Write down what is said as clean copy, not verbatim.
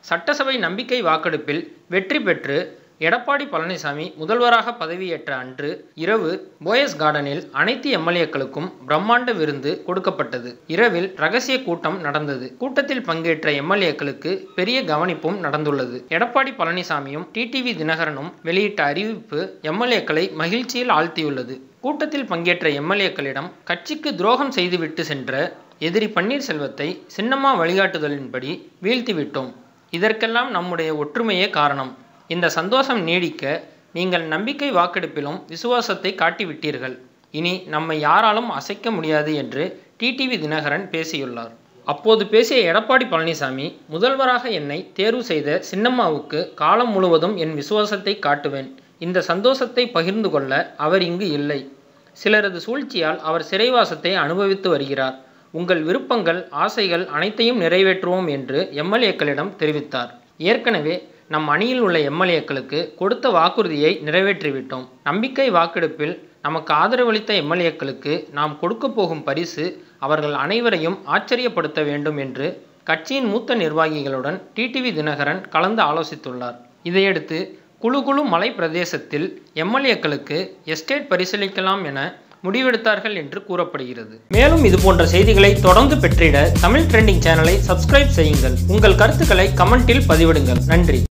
சட்டசபை நம்பிக்கை வாக்கெடுப்பில் வெற்றி பெற்று எடப்பாடி பழனிசாமி முதல்வராக பதவியேற்ற அன்று இரவு போயஸ் கார்டனில் அனைத்து எம்எல்ஏக்களுக்கும் பிரம்மாண்ட விருந்து கொடுக்கப்பட்டது. இரவில் ரகசிய கூட்டம் நடந்தது. கூட்டத்தில் பங்கேற்ற எம்எல்ஏக்களுக்கு பெரிய கவனிப்பும் நடந்துள்ளது. எடப்பாடி பழனிசாமியும் டிடிவி தினகரனும் வெளியிட்ட அறிவிப்பு எம்எல்ஏக்களை மகிழ்ச்சியில் ஆழ்த்தியுள்ளது. கூட்டத்தில் பங்கேற்ற எம்எல்ஏக்களிடம் கட்சிக்கு துரோகம் செய்துவிட்டு சென்ற எதிரி பன்னீர்செல்வத்தை சின்னம்மா வழிகாட்டுதலின்படி வீழ்த்திவிட்டோம். இதற்கெல்லாம் நம்முடைய ஒற்றுமையே காரணம். இந்த சந்தோஷம் நீடிக்க நீங்கள் நம்பிக்கை வாக்கெடுப்பிலும் விசுவாசத்தை காட்டிவிட்டீர்கள். இனி நம்மை யாராலும் அசைக்க முடியாது என்று டிடிவி தினகரன் பேசியுள்ளார். அப்போது பேசிய எடப்பாடி பழனிசாமி, முதல்வராக என்னை தேர்வு செய்த சின்னம்மாவுக்கு காலம் முழுவதும் என் விசுவாசத்தை காட்டுவேன். இந்த சந்தோஷத்தை பகிர்ந்து கொள்ள அவர் இங்கு இல்லை. சிலரது சூழ்ச்சியால் அவர் சிறைவாசத்தை அனுபவித்து வருகிறார். உங்கள் விருப்பங்கள், ஆசைகள் அனைத்தையும் நிறைவேற்றுவோம் என்று எம்எல்ஏக்களிடம் தெரிவித்தார். ஏற்கனவே நம் அணியில் உள்ள எம்எல்ஏக்களுக்கு கொடுத்த வாக்குறுதியை நிறைவேற்றிவிட்டோம். நம்பிக்கை வாக்கெடுப்பில் நமக்கு ஆதரவளித்த எம்எல்ஏக்களுக்கு நாம் கொடுக்க போகும் பரிசு அவர்கள் அனைவரையும் ஆச்சரியப்படுத்த வேண்டும் என்று கட்சியின் மூத்த நிர்வாகிகளுடன் டிடிவி தினகரன் கலந்து ஆலோசித்துள்ளார். இதையடுத்து குழு மலை பிரதேசத்தில் எம்எல்ஏக்களுக்கு எஸ்டேட் பரிசீலிக்கலாம் என முடிவெடுத்தார்கள் என்று கூறப்படுகிறது. மேலும் இது போன்ற செய்திகளை தொடர்ந்து பெற்றிட தமிழ் ட்ரெண்டிங் சேனலை சப்ஸ்கிரைப் செய்யுங்கள். உங்கள் கருத்துக்களை கமெண்டில் பதிவிடுங்கள். நன்றி.